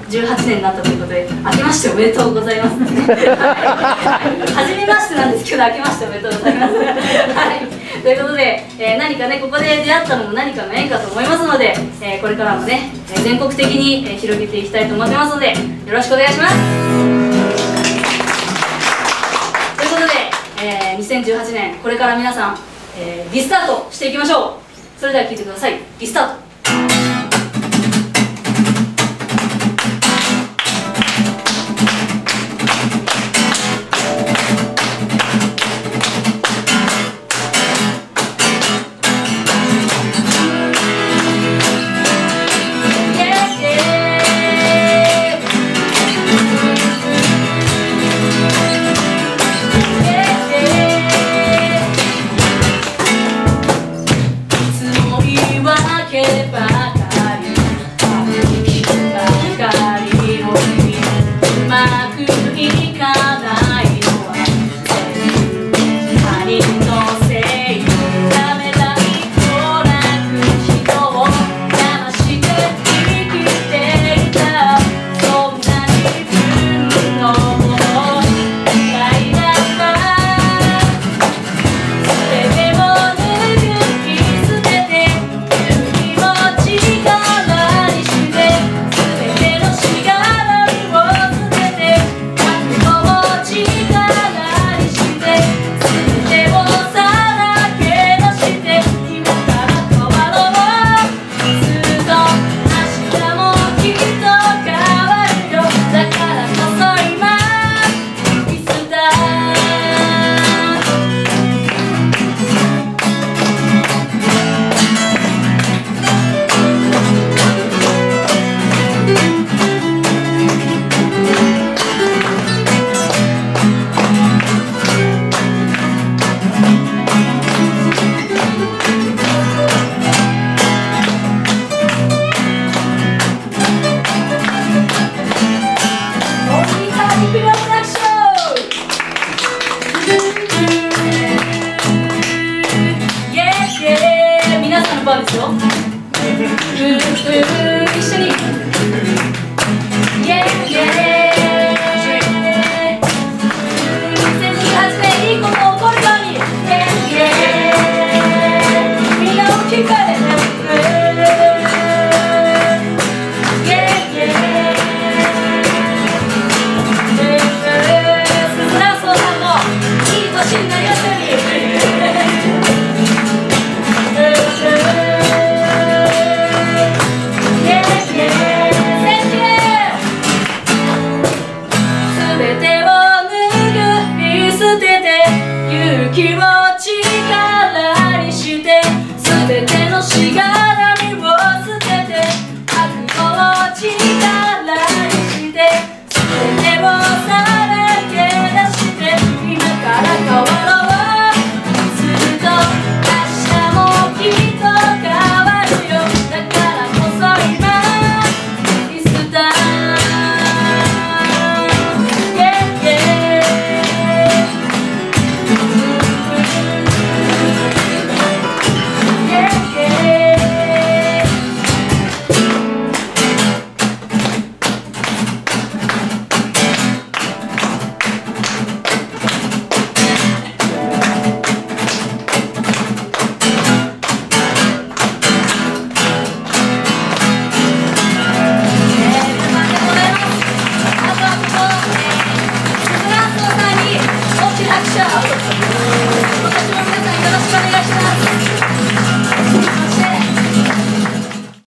2018年になったということで、明けましておめでとうございます。初めましてなんですけど、明けましておめでとうございます。はい、ということで、何かね、ここで出会ったのも何かの縁かと思いますので、これからもね、全国的に、広げていきたいと思ってますので、よろしくお願いします。ということで、2018年、これから皆さん、リスタートしていきましょう。それでは聴いてください。リスタート。ですよ。一緒に。イエーイイエーイ。2018年いいこと起こるように。イエーイイエーイ。みんな大きく声で。気持ちからにして全ての死が